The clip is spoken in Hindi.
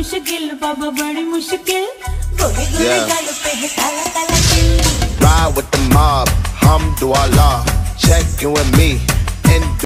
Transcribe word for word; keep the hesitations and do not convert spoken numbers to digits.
मुश्किल बाबा बड़ी मुश्किल, गोरे गोरे गालों पे है काला काला तिल। Ride with the mob, hum do Allah, check you and me.